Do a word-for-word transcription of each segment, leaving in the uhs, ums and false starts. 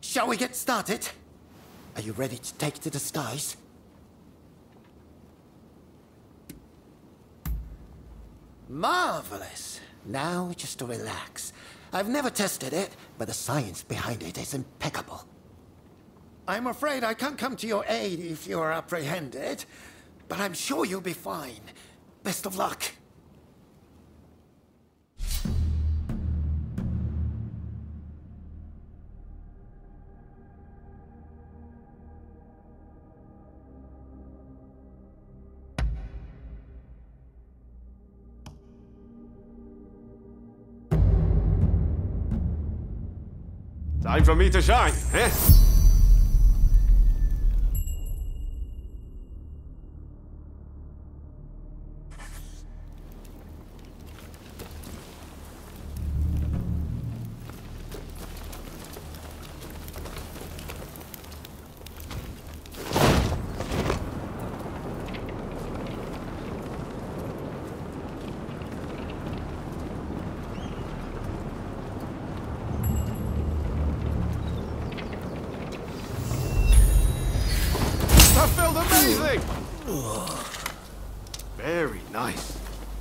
Shall we get started? Are you ready to take to the skies? Marvelous. Now just to relax. I've never tested it, but the science behind it is impeccable. I'm afraid I can't come to your aid if you're apprehended, but I'm sure you'll be fine. Best of luck. Time for me to shine, eh? Amazing! Very nice.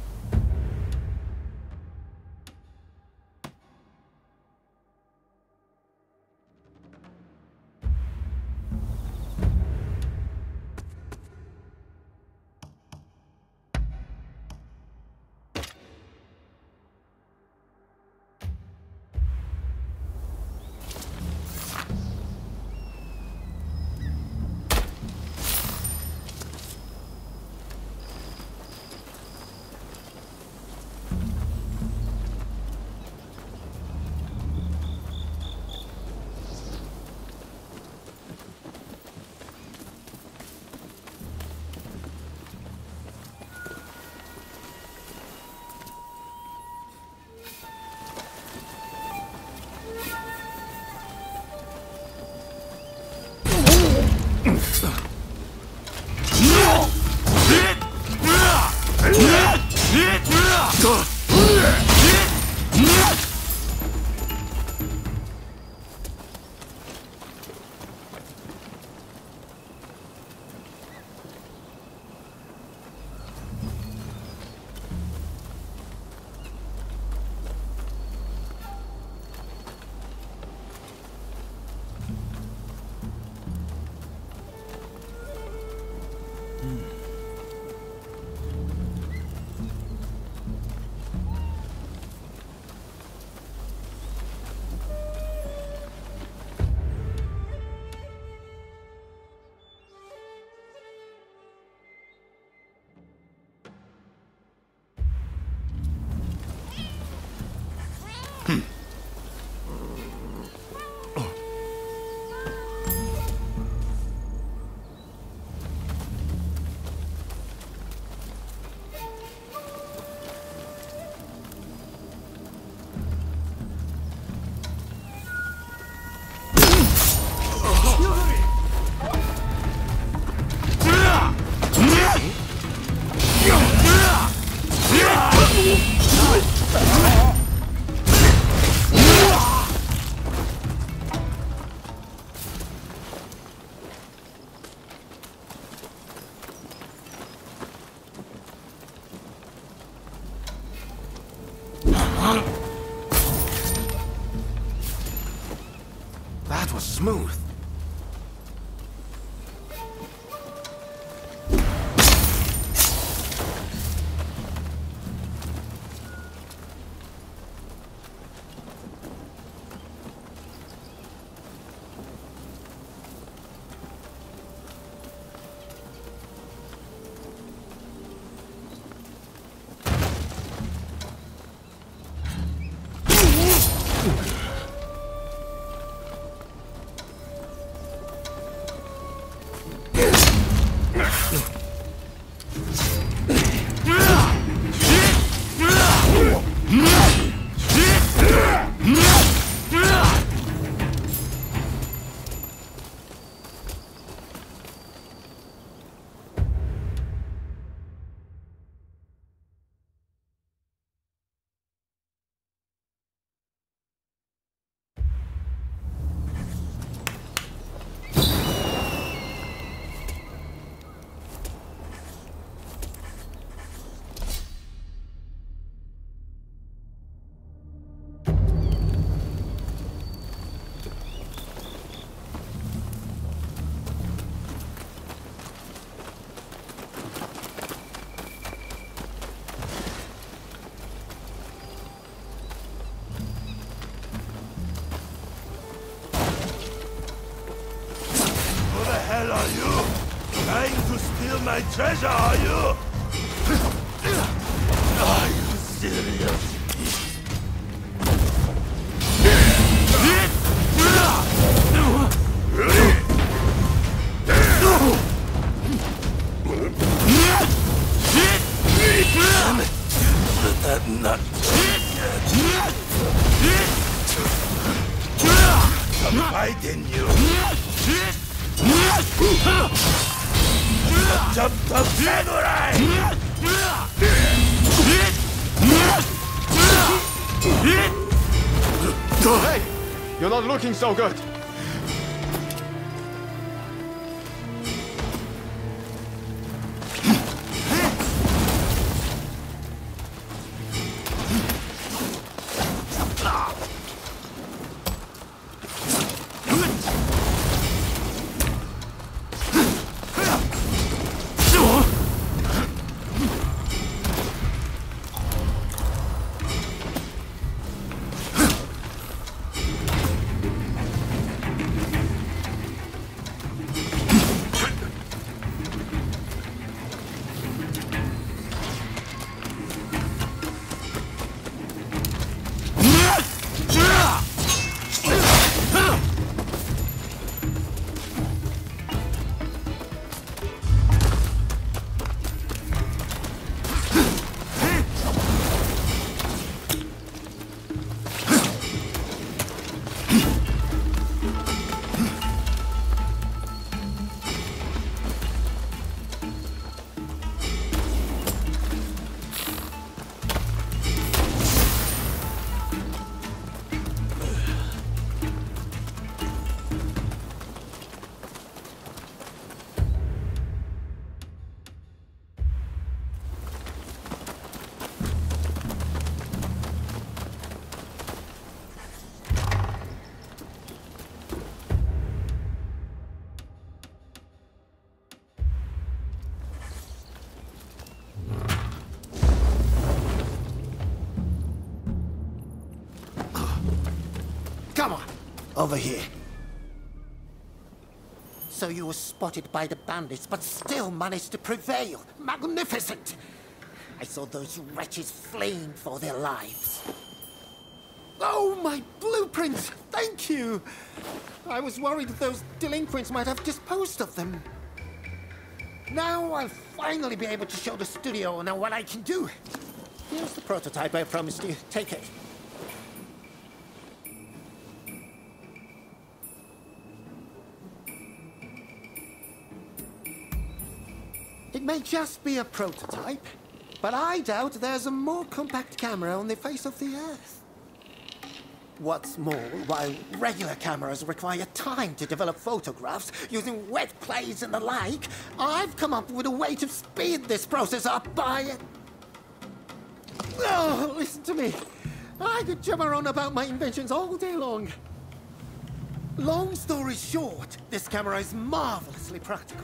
That was smooth. hell are you? Trying to steal my treasure, are you? Are you serious? Damn it! Let that nut I'm fighting you! A jumped up samurai! Hey! You're not looking so good! Come on, over here. So you were spotted by the bandits, but still managed to prevail. Magnificent! I saw those wretches fleeing for their lives. Oh, my blueprints! Thank you! I was worried those delinquents might have disposed of them. Now I'll finally be able to show the studio now what I can do. Here's the prototype I promised you. Take it. It may just be a prototype, but I doubt there's a more compact camera on the face of the Earth. What's more, while regular cameras require time to develop photographs using wet plates and the like, I've come up with a way to speed this process up by... Oh, listen to me. I could jabber on about my inventions all day long. Long story short, this camera is marvelously practical.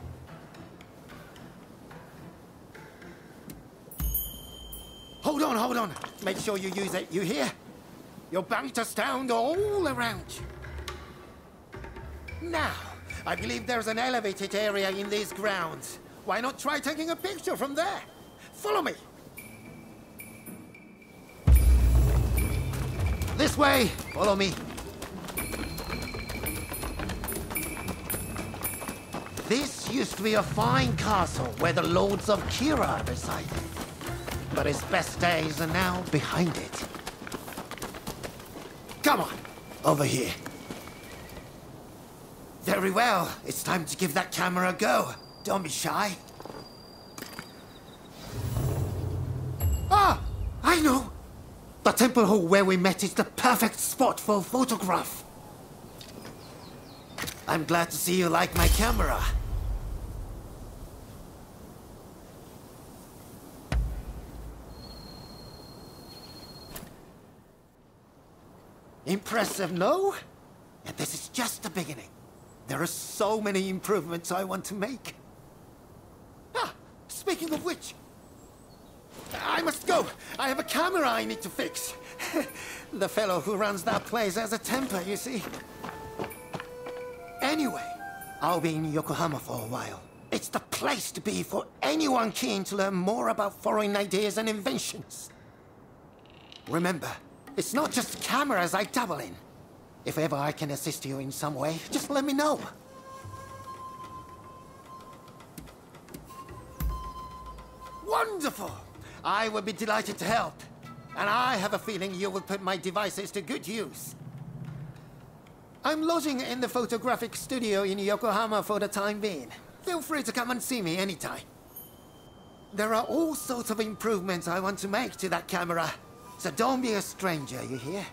Hold on, hold on. Make sure you use it. You hear? You're bound to sound all around you. Now, I believe there's an elevated area in these grounds. Why not try taking a picture from there? Follow me. This way. Follow me. This used to be a fine castle where the lords of Kira resided. But its best days are now behind it. Come on, over here. Very well, it's time to give that camera a go. Don't be shy. Ah, I know. The temple hall where we met is the perfect spot for a photograph. I'm glad to see you like my camera. Impressive, no? And this is just the beginning. There are so many improvements I want to make. Ah, speaking of which, I must go. I have a camera I need to fix. The fellow who runs that place has a temper, you see. Anyway, I'll be in Yokohama for a while. It's the place to be for anyone keen to learn more about foreign ideas and inventions. Remember, it's not just cameras I dabble in. If ever I can assist you in some way, just let me know. Wonderful! I would be delighted to help. And I have a feeling you will put my devices to good use. I'm lodging in the photographic studio in Yokohama for the time being. Feel free to come and see me anytime. There are all sorts of improvements I want to make to that camera. So don't be a stranger, you hear?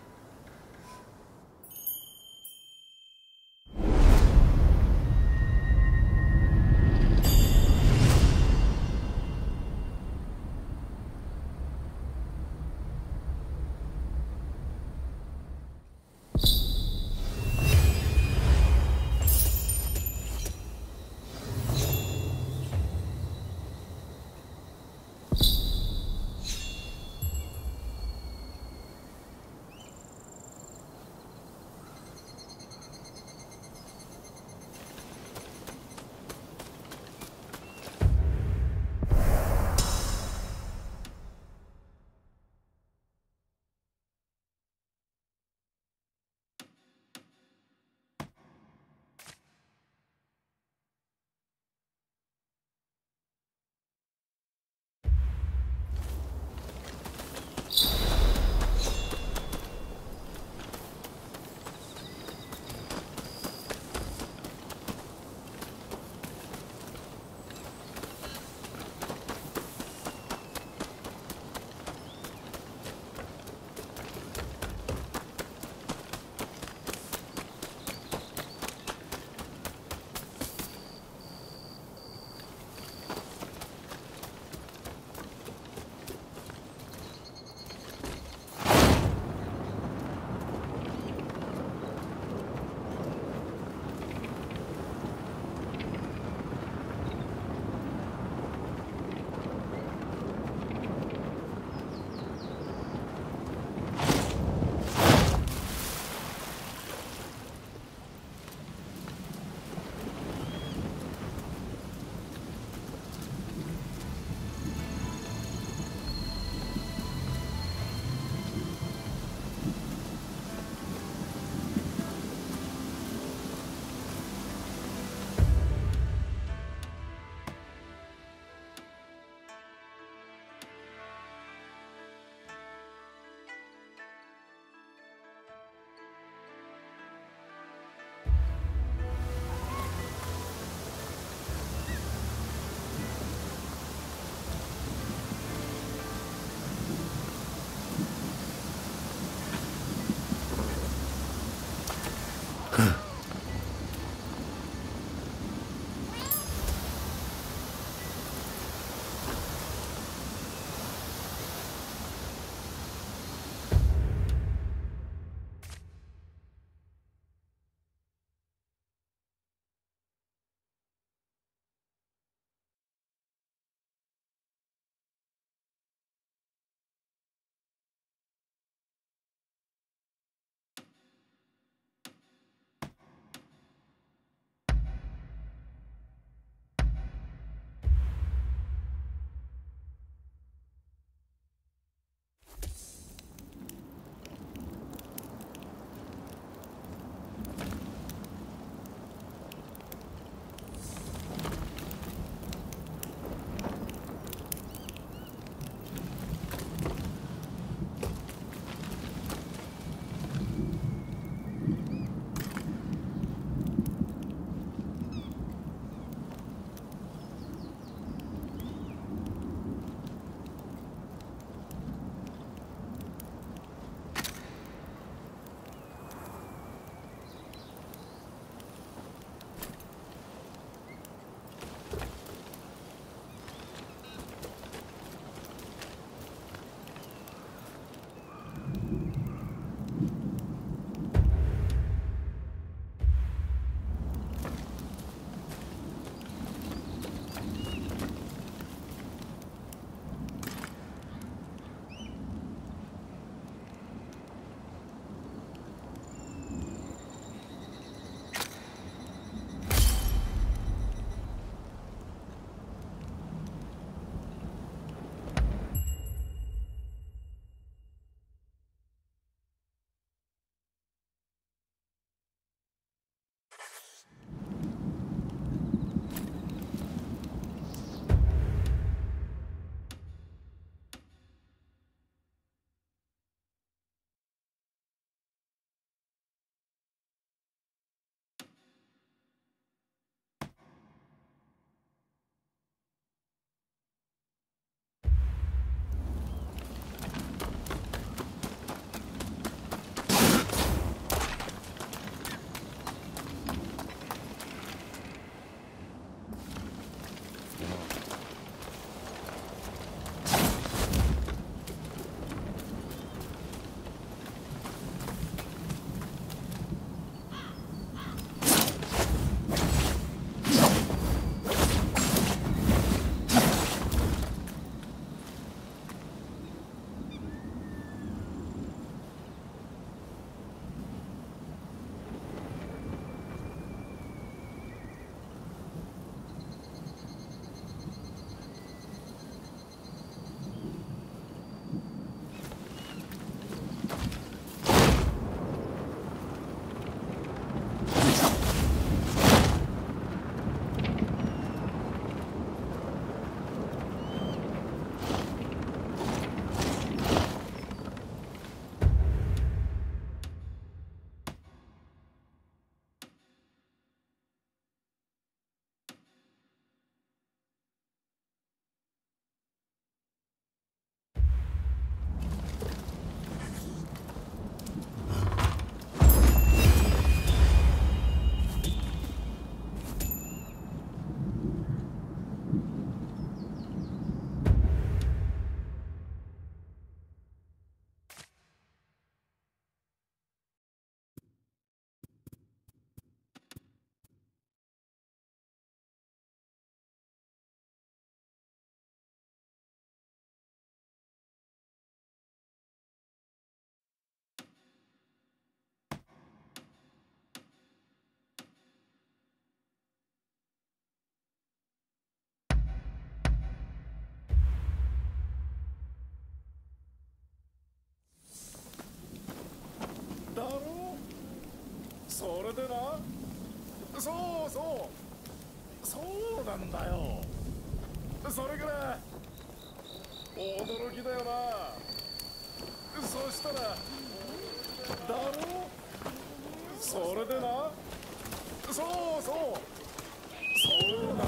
そうそうそうなんだよ。それから驚きだよな。そしたらだろそれでなそうそうそうなんだよ。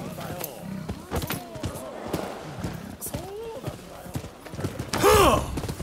そうなんだよ。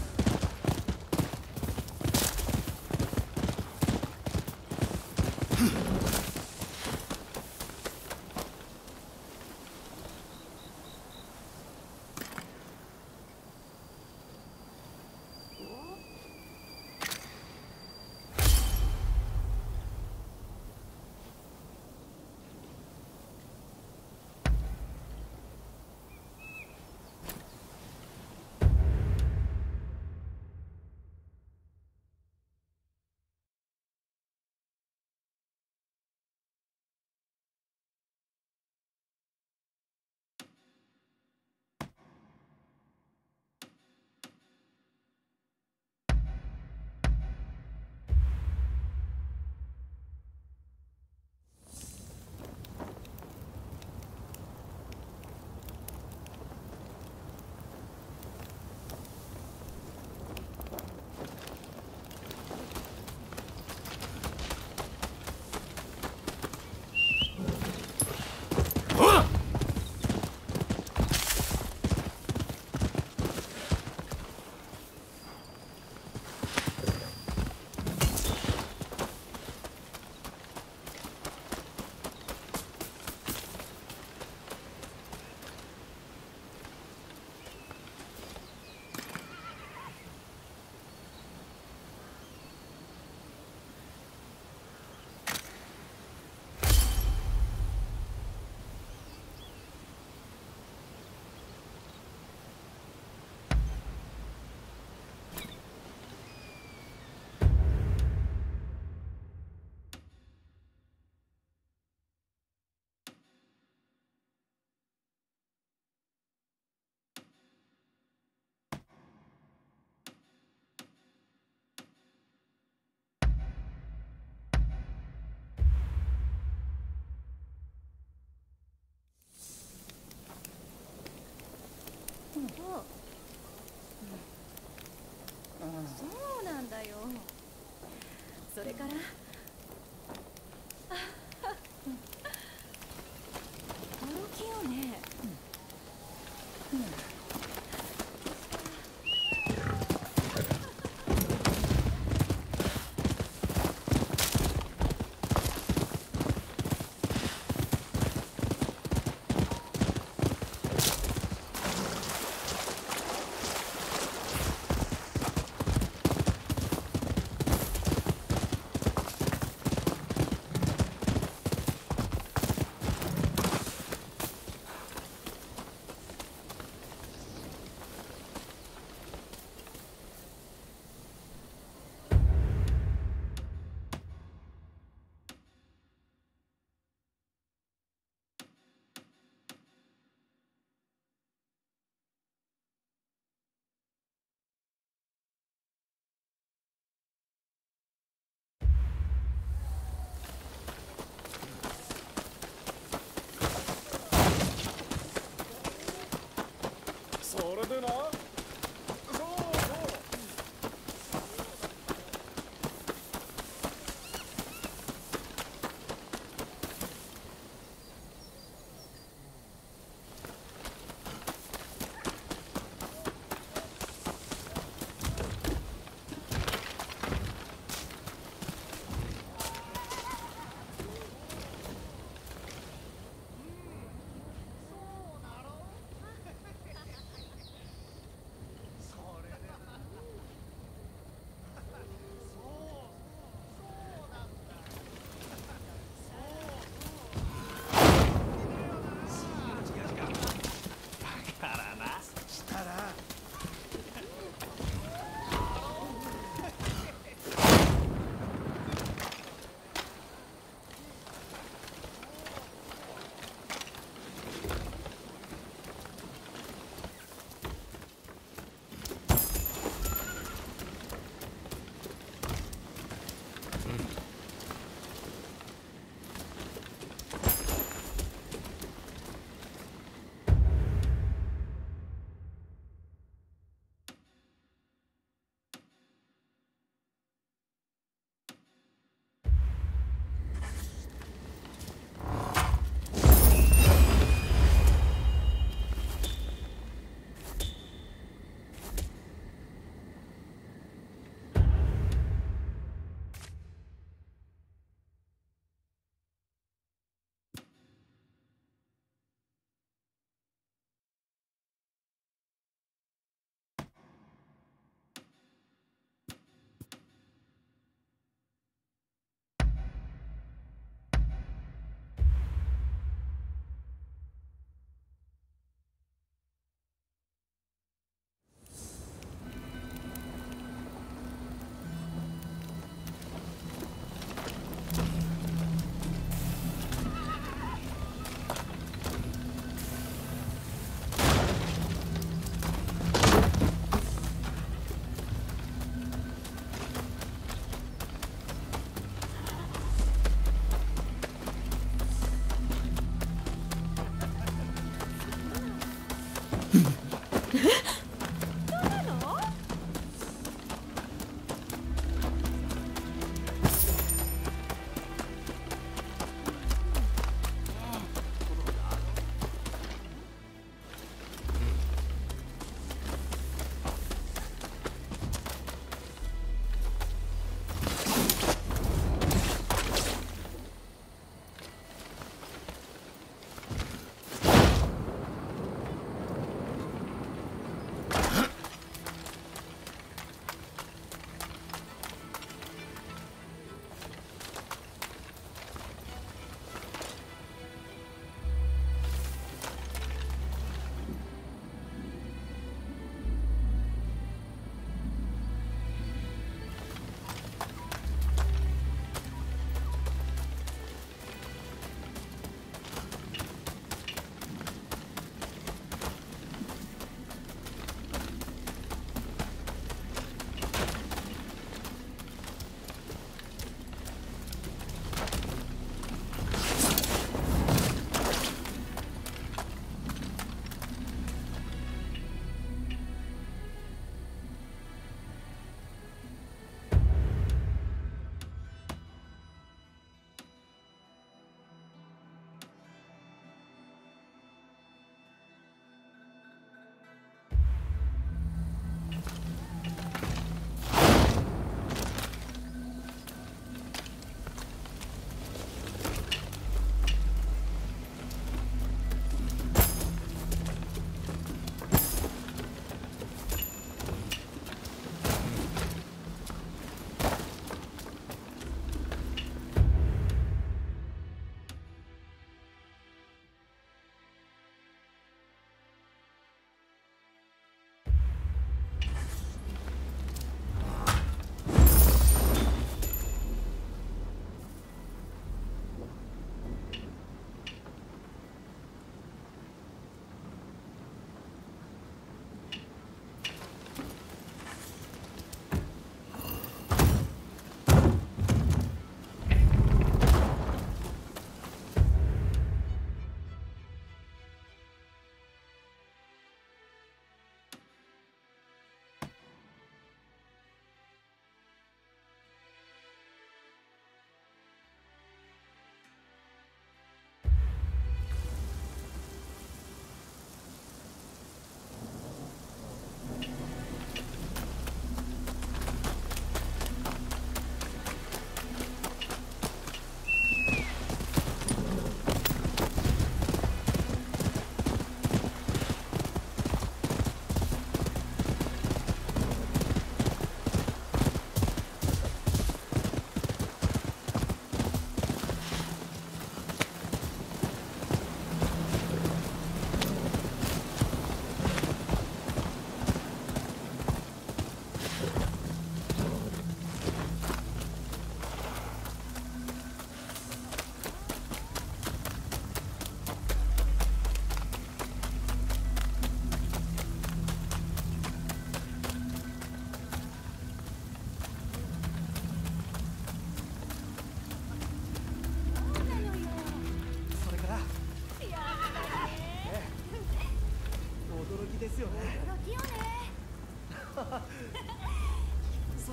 そうなんだよ。それから驚きよね。 それでなそうそう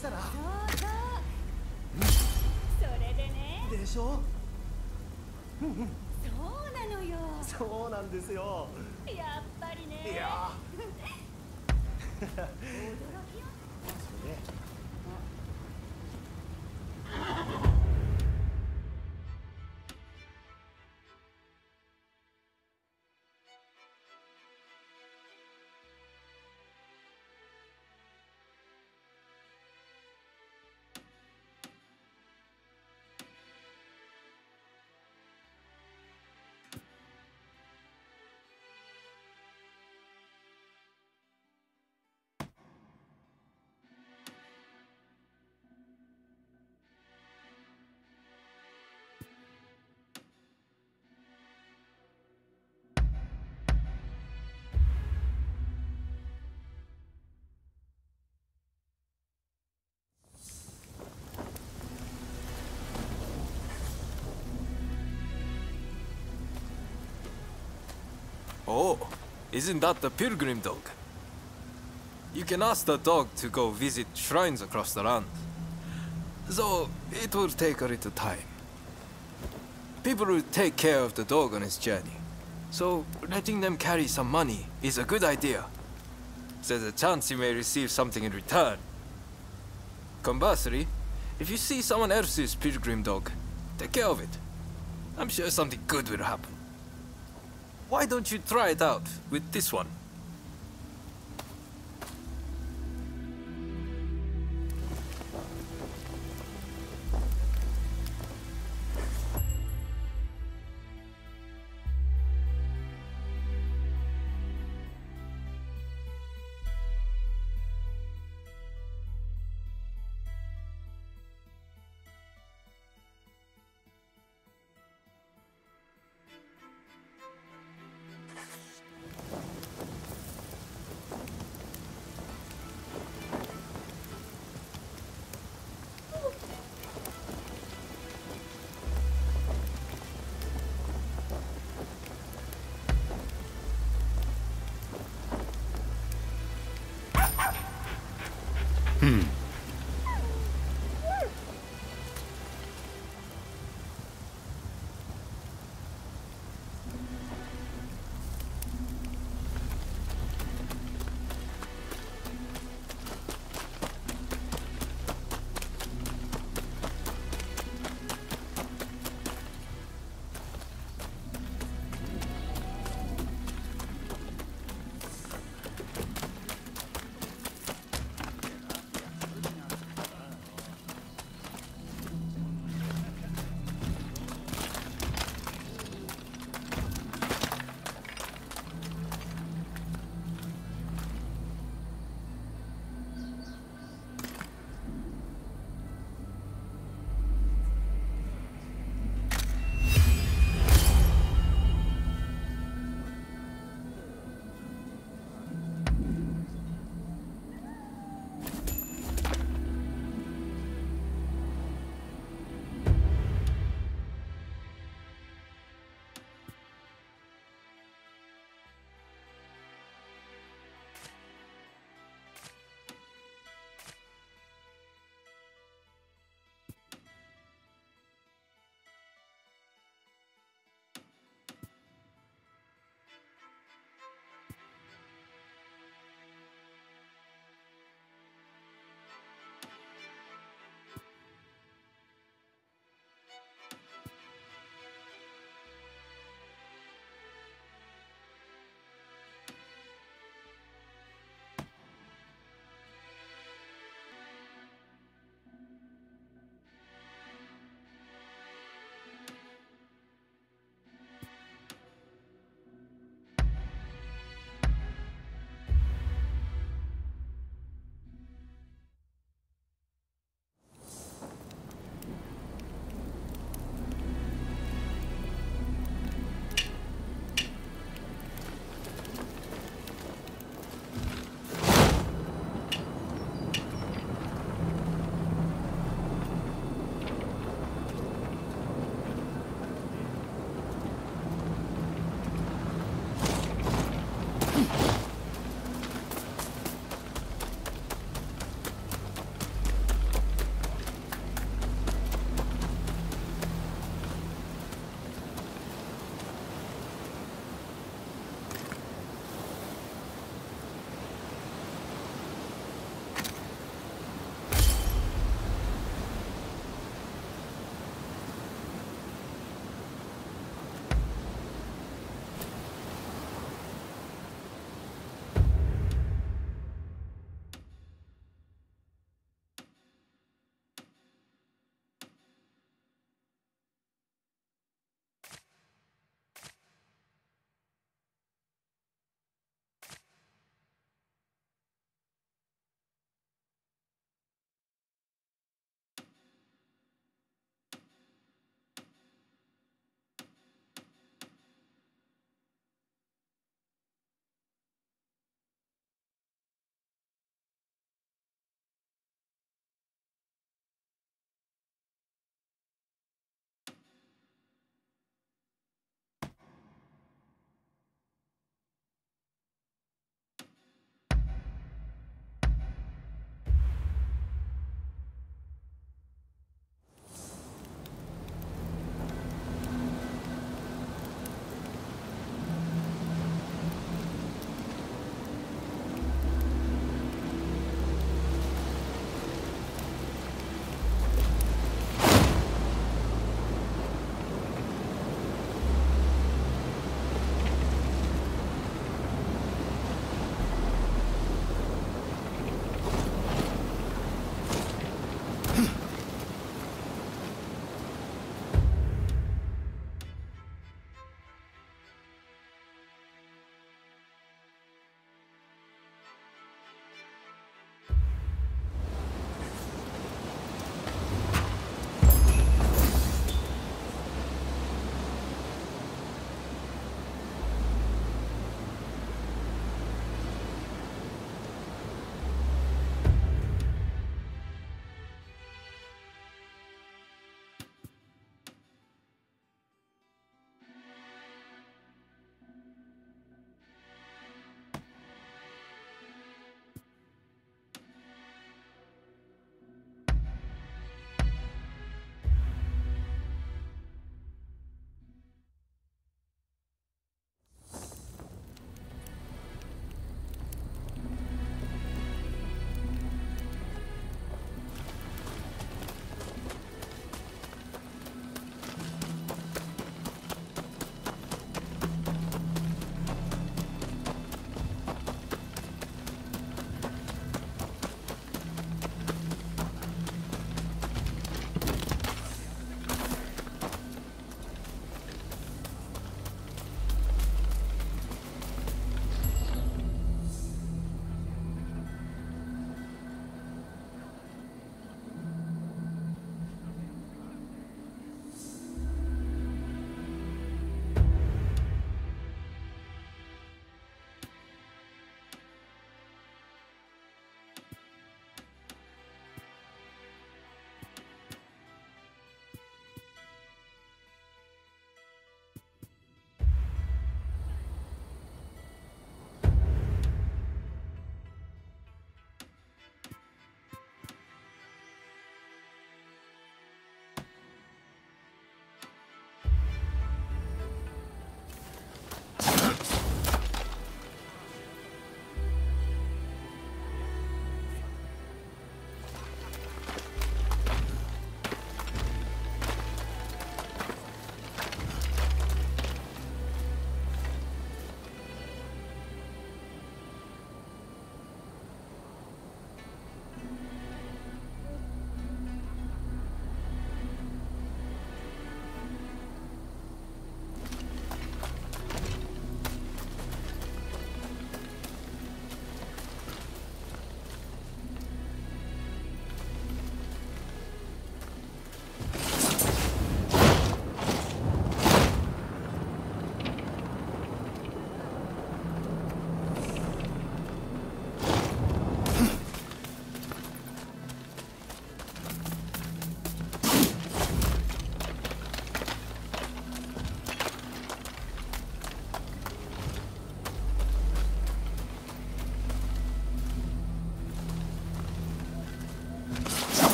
したら。 そうそうそれでねでしょ。 そうなのよそうなんですよ。 やっぱりねいや驚きよ Oh, isn't that the pilgrim dog? You can ask the dog to go visit shrines across the land. Though it will take a little time. People will take care of the dog on its journey. So letting them carry some money is a good idea. There's a chance you may receive something in return. Conversely, if you see someone else's pilgrim dog, take care of it. I'm sure something good will happen. Why don't you try it out with this one?